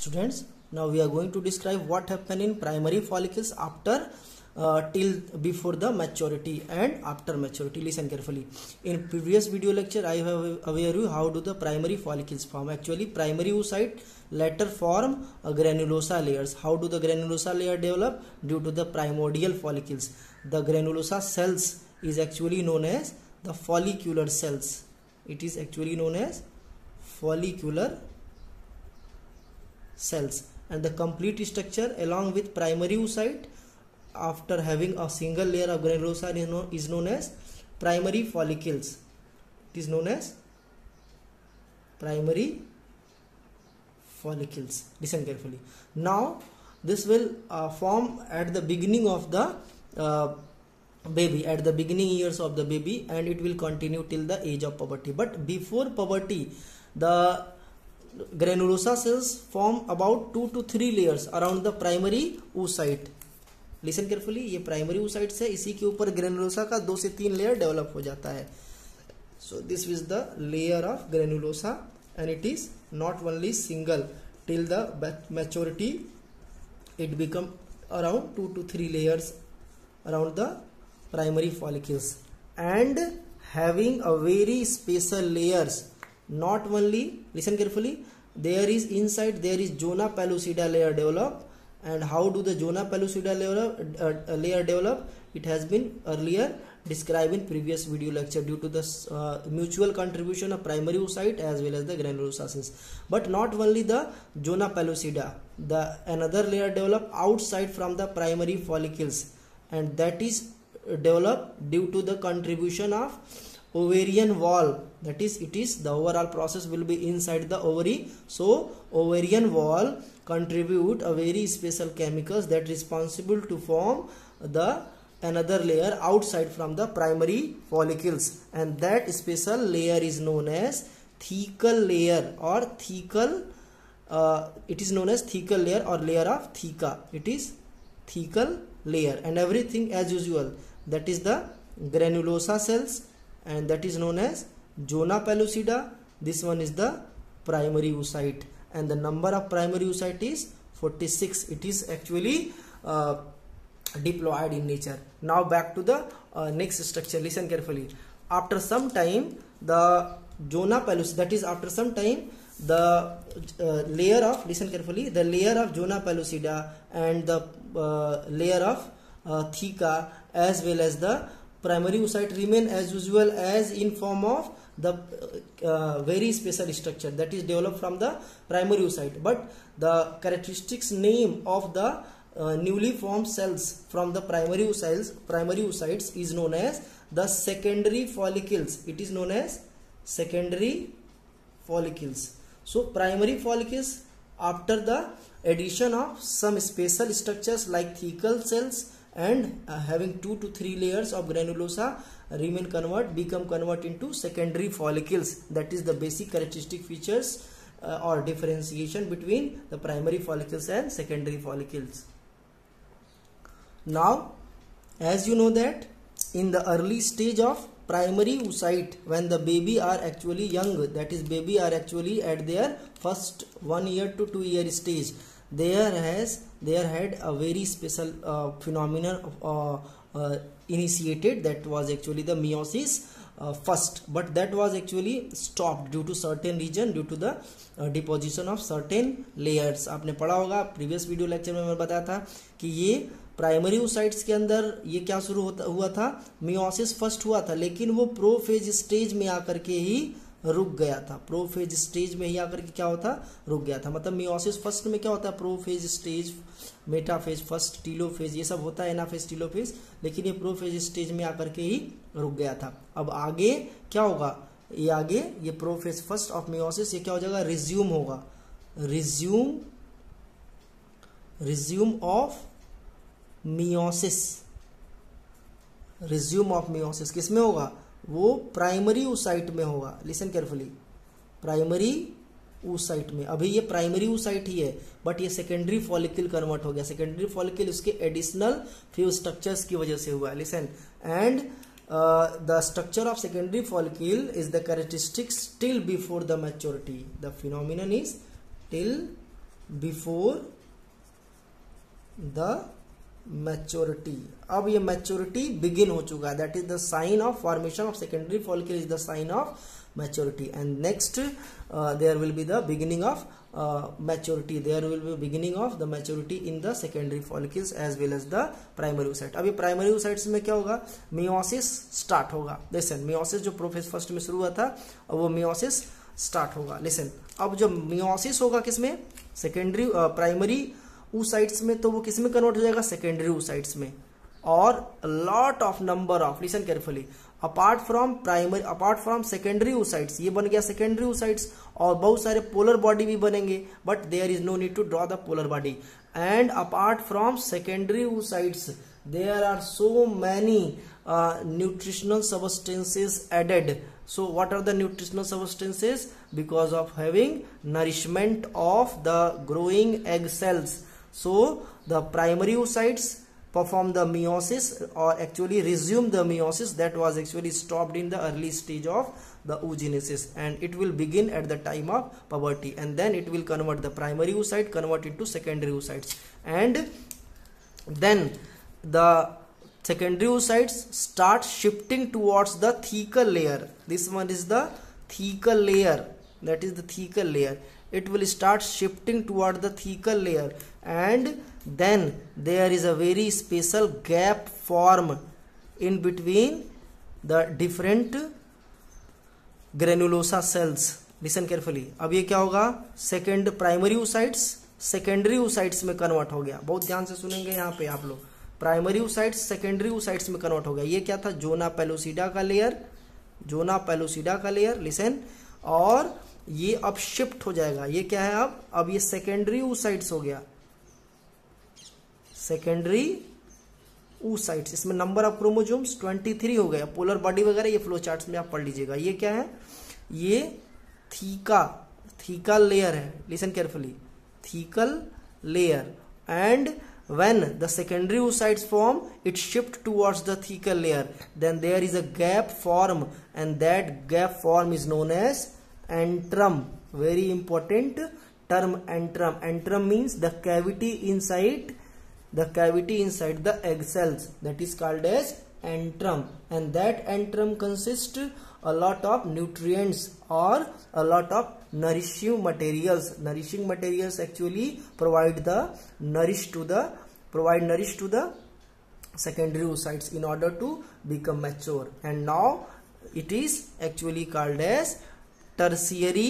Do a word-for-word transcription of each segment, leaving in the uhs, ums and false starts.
Students, now we are going to describe what happen in primary follicles after uh, till before the maturity and after maturity. Listen carefully. In previous video lecture I have aware you how do the primary follicles form. Actually primary oocyte later form uh, granulosa layers. How do the granulosa layer develop? Due to the primordial follicles. The granulosa cells is actually known as the follicular cells. It is actually known as follicular cells, and the complete structure along with primary oocyte after having a single layer of granulosa is known, is known as primary follicles. It is known as primary follicles. Listen carefully. Now this will uh, form at the beginning of the uh, baby, at the beginning years of the baby, and it will continue till the age of puberty. But before puberty, the granulosa cells form about two to three layers around the primary oocyte. Listen carefully, ये primary oocyte है, इसी के ऊपर granulosa का दो से तीन layer develop हो जाता है. So this is the layer of granulosa, and it is not only single. Till the maturity, it become around two to three layers around the primary follicles, and having a very special layers. Not only, listen carefully, there is inside there is zona pellucida layer develop. And how do the zona pellucida layer, uh, layer develop? It has been earlier described in previous video lecture due to the uh, mutual contribution of primary oocyte as well as the granulosa cells. But not only the zona pellucida, the another layer develop outside from the primary follicles, and that is developed due to the contribution of ovarian wall. That is, it is the overall process will be inside the ovary. So ovarian wall contribute a very special chemicals that responsible to form the another layer outside from the primary follicles, and that special layer is known as thecal layer or thecal uh, it is known as thecal layer or layer of theca. It is thecal layer, and everything as usual, that is the granulosa cells, and that is known as zona pellucida. This one is the primary oocyte, and the number of primary oocyte is forty-six. It is actually uh, diploid in nature. Now back to the uh, next structure. Listen carefully. After some time, the zona pellucida, that is after some time the uh, layer of, listen carefully, the layer of zona pellucida and the uh, layer of uh, theca as well as the primary oocyte remain as usual as in form of the uh, very special structure that is developed from the primary oocyte. But the characteristics name of the uh, newly formed cells from the primary oocytes, primary oocytes is known as the secondary follicles. It is known as secondary follicles. So primary follicles, after the addition of some special structures like thecal cells and uh, having two to three layers of granulosa remain convert become convert into secondary follicles. That is the basic characteristic features uh, or differentiation between the primary follicles and secondary follicles. Now as you know that in the early stage of primary oocyte, when the baby are actually young, that is baby are actually at their first one year to two year stage, there has there had a very special uh, phenomenon uh, uh, initiated, that was actually the meiosis uh, first, but that was actually stopped due to certain reason, due to the uh, deposition of certain layers. आपने पढ़ा होगा previous video lecture में मैं बताया था कि ये primary oocytes के अंदर ये क्या शुरू होता हुआ था, meiosis फर्स्ट हुआ था, लेकिन वो प्रोफेज स्टेज में आकर के ही रुक गया था. प्रोफेज स्टेज में ही आकर के क्या होता, रुक गया था. मतलब मियोसिस फर्स्ट में क्या होता है, prophase stage, metaphase first, telophase, ये सब होता है, एनाफेज, टीलोफेज, लेकिन ये प्रोफेज स्टेज में आकर के ही रुक गया था. अब आगे क्या होगा, ये आगे ये प्रोफेज फर्स्ट ऑफ मियोसिस ये क्या हो जाएगा, रिज्यूम होगा, resume resume of meiosis, resume of meiosis किसमें होगा, वो प्राइमरी oocyte में होगा. लिसन केयरफुली, प्राइमरी oocyte में. अभी ये प्राइमरी oocyte ही है, बट ये सेकेंडरी फॉलिकल कन्वर्ट हो गया. सेकेंडरी फॉलिकल उसके एडिशनल फ्यू स्ट्रक्चर्स की वजह से हुआ. Listen, and the structure of secondary follicle is the characteristics till before the maturity. The phenomenon is till before the maturity. अब ये मैच्योरिटी बिगिन हो चुका है, that is the sign of formation of secondary follicle is the sign of maturity. And next there will be the beginning of maturity, there will be beginning of the maturity in the secondary follicles as well as the primary oocyte। अभी primary oocytes में क्या होगा, meiosis start होगा। Listen, meiosis जो prophase first में शुरू हुआ था और वो मियोसिस स्टार्ट होगा। लिसन, अब जब मियोसिस होगा किसमें, सेकेंडरी प्राइमरी oocytes में, तो वो किस में कन्वर्ट हो जाएगा, सेकेंडरी oocytes में। और lot of number of, listen carefully, apart from primary apart from secondary oocytes, ये बन गया सेकेंडरी oocytes, और बहुत सारे पोलर बॉडी भी बनेंगे, but there is no need to draw the polar body. And apart from secondary oocytes there are so many uh, nutritional substances added. So what are the nutritional substances? Because of having nourishment of the growing egg cells. So the primary oocytes perform the meiosis, or actually resume the meiosis that was actually stopped in the early stage of the oogenesis, and it will begin at the time of puberty, and then it will convert the primary oocyte convert into secondary oocytes, and then the secondary oocytes start shifting towards the thecal layer. This one is the thecal layer, that is the thecal layer. It will start shifting toward the thecal layer, and then there is a very special gap form in between the different granulosa cells. Listen carefully. अब ये क्या होगा, second primary oocytes secondary oocytes में convert हो गया। बहुत ध्यान से सुनेंगे यहाँ पे आप लोग, प्राइमरी oocytes सेकेंडरी oocytes में कन्वर्ट हो गया। ये क्या था, जोना पेलोसिडा का लेयर, जोना पेलोसिडा का लेयर। लिसन, और ये अब शिफ्ट हो जाएगा, ये क्या है अब अब ये सेकेंडरी oocytes हो गया, सेकेंडरी oocytes। इसमें नंबर ऑफ क्रोमोजोम्स तेईस हो गया, पोलर बॉडी वगैरह ये फ्लो चार्ट्स में आप पढ़ लीजिएगा। ये क्या है, ये थीका थीका लेयर है। Listen carefully, thecal layer. And when the secondary oocytes form, it shift towards the thecal layer, then there is a gap form, and that gap form is known as antrum. Very important term, antrum. Antrum means the cavity inside the cavity inside the egg cells, that is called as antrum, and that antrum consists a lot of nutrients or a lot of nourishing materials. Nourishing materials actually provide the nourish to the provide nourish to the secondary oocytes in order to become mature, and now it is actually called as tertiary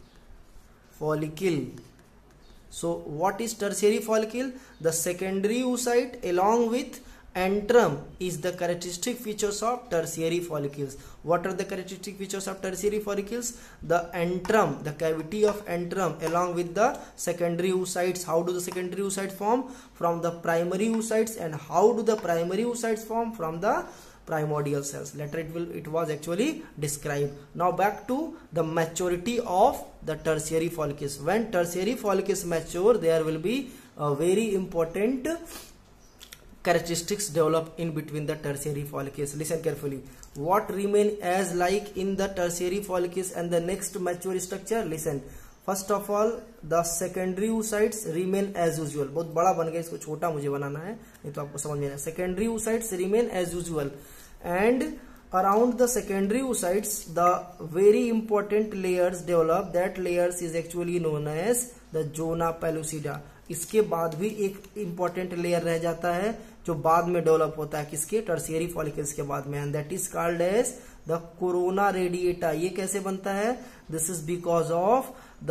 follicle. So what is tertiary follicle? The secondary oocyte along with antrum is the characteristic features of tertiary follicles. What are the characteristic features of tertiary follicles? The antrum, the cavity of antrum along with the secondary oocytes. How do the secondary oocytes form? From the primary oocytes. And how do the primary oocytes form? From the primordial cells. Later it will it was actually described. Now back to the maturity of the tertiary follicles. When tertiary follicles mature, there will be a very important characteristics develop in between the tertiary follicles. Listen carefully. What remain as like in the tertiary follicles and the next mature structure? Listen. First of all, the secondary oocytes remain as usual. बहुत बड़ा बन गया, इसको छोटा मुझे बनाना है, नहीं तो आपको समझ में आएगा. Secondary oocytes remain as usual, and around the secondary oocytes, the very important layers develop. That layers is actually known as the zona pellucida. इसके बाद भी एक इंपॉर्टेंट लेयर रह जाता है जो बाद में डेवलप होता है, किसके, टर्शियरी फॉलिकल्स के बाद में, and that is called as the corona radiata. ये कैसे बनता है? This is because of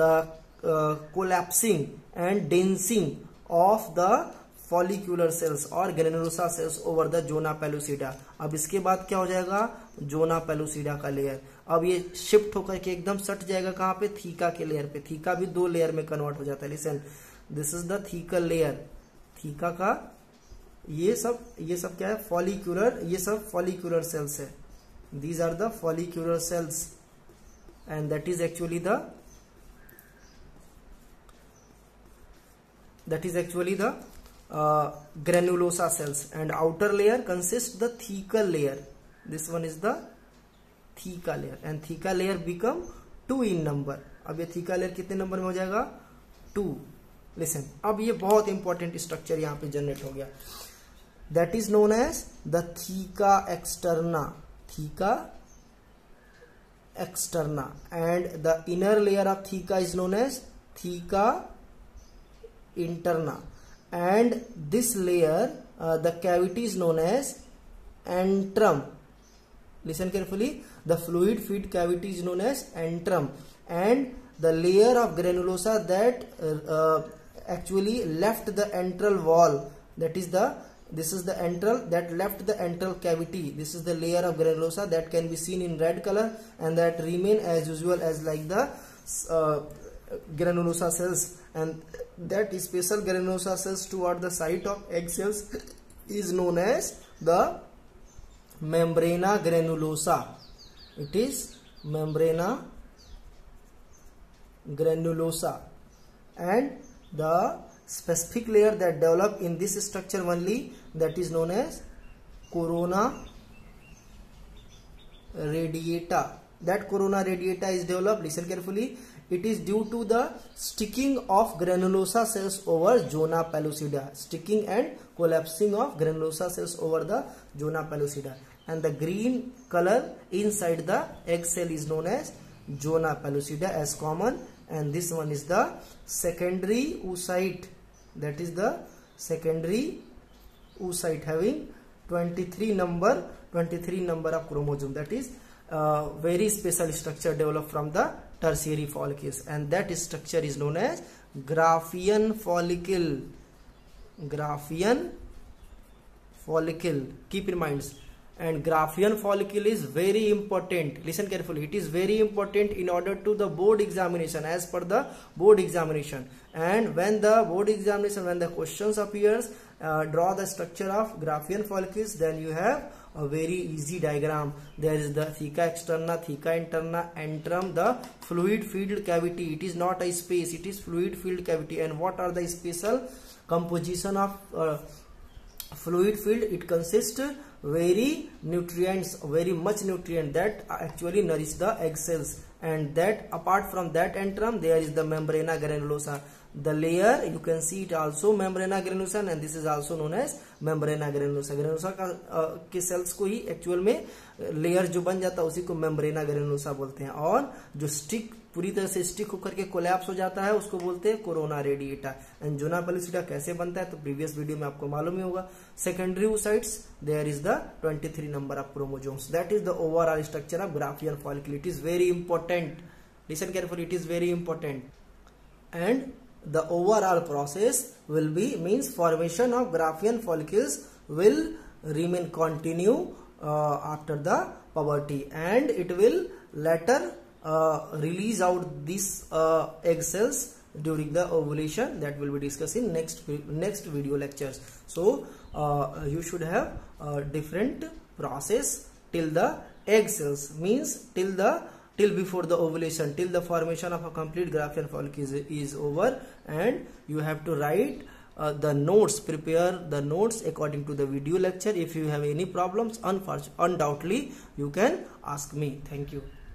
the collapsing and densing of the follicular cells और granulosa cells over the zona pellucida. अब इसके बाद क्या हो जाएगा? जोना पेलुसिडा का लेयर. अब ये शिफ्ट होकर के एकदम सट जाएगा कहां पे? थीका के लेयर पे. थीका भी दो लेयर में कन्वर्ट हो जाता है. Listen, this is the thecal layer. Theca का ये सब ये सब क्या है? फॉलिक्यूलर. ये सब फॉलिक्यूलर सेल्स है. These are the follicular cells and that is actually the that is actually the granulosa cells, and outer layer consists the thecal layer. This one is the theca layer, and theca layer become two in number. अब ये theca layer कितने number में हो जाएगा? To. Listen, अब ये बहुत important structure यहाँ पे जनरेट हो गया, that is known as the theca externa, theca externa, and the inner layer of theca is known as theca interna, and this layer the cavity is known as antrum. Listen carefully, the fluid feed cavity is known as antrum, and the layer of granulosa that uh, uh, actually left the antral wall, that is the, this is the antral that left the antral cavity, this is the layer of granulosa that can be seen in red color and that remain as usual as like the uh, granulosa cells, and that special granulosa cells toward the site of egg cells is known as the membrana granulosa. It is membrana granulosa, and the specific layer that develop in this structure only, that is known as corona radiata. That corona radiata is developed, listen carefully, it is due to the sticking of granulosa cells over zona pellucida, sticking and collapsing of granulosa cells over the zona pellucida, and the green color inside the egg cell is known as zona pellucida as common, and this one is the secondary oocyte, that is the secondary oocyte having twenty-three number twenty-three number of chromosome, that is uh, very special structure developed from the tertiary follicles, and that structure is known as Graafian follicle. Graafian follicle, keep in mind, and Graafian follicle is very important, listen carefully, it is very important in order to the board examination, as per the board examination, and when the board examination, when the questions appears, uh, draw the structure of Graafian follicles, then you have a very easy diagram. There is the theca externa, theca interna, antrum, the fluid filled cavity, it is not a space, it is fluid filled cavity, and what are the special composition of uh, fluid filled? It consists very nutrients, very much nutrient that actually nourish the egg cells, and that apart from that antrum there is the membrana granulosa, the layer you can see it also membrana granulosa, and this is also known as membrana granulosa. granulosa का के cells को ही actual में layer जो बन जाता है उसी को membrana granulosa बोलते हैं, और जो stick पूरी तरह से स्टिक होकर के कोलैप्स हो जाता है उसको बोलते हैं corona radiata. And zona pellucida कैसे बनता है तो प्रीवियस वीडियो में आपको मालूम ही होगा. Secondary oocytes, there is the twenty-three number of chromosomes, that is the overall structure of Graafian follicle. It is very important, listen carefully, it is very important. And the overall process will be means formation of Graafian follicles will remain continue uh, after the puberty, and it will later uh, release out these uh, egg cells during the ovulation, that will be discussed in next next video lectures. So uh, you should have a different process till the egg cells, means till the till before the ovulation, till the formation of a complete Graafian follicle is, is over, and you have to write uh, the notes, prepare the notes according to the video lecture. If you have any problems, undoubtedly you can ask me. Thank you.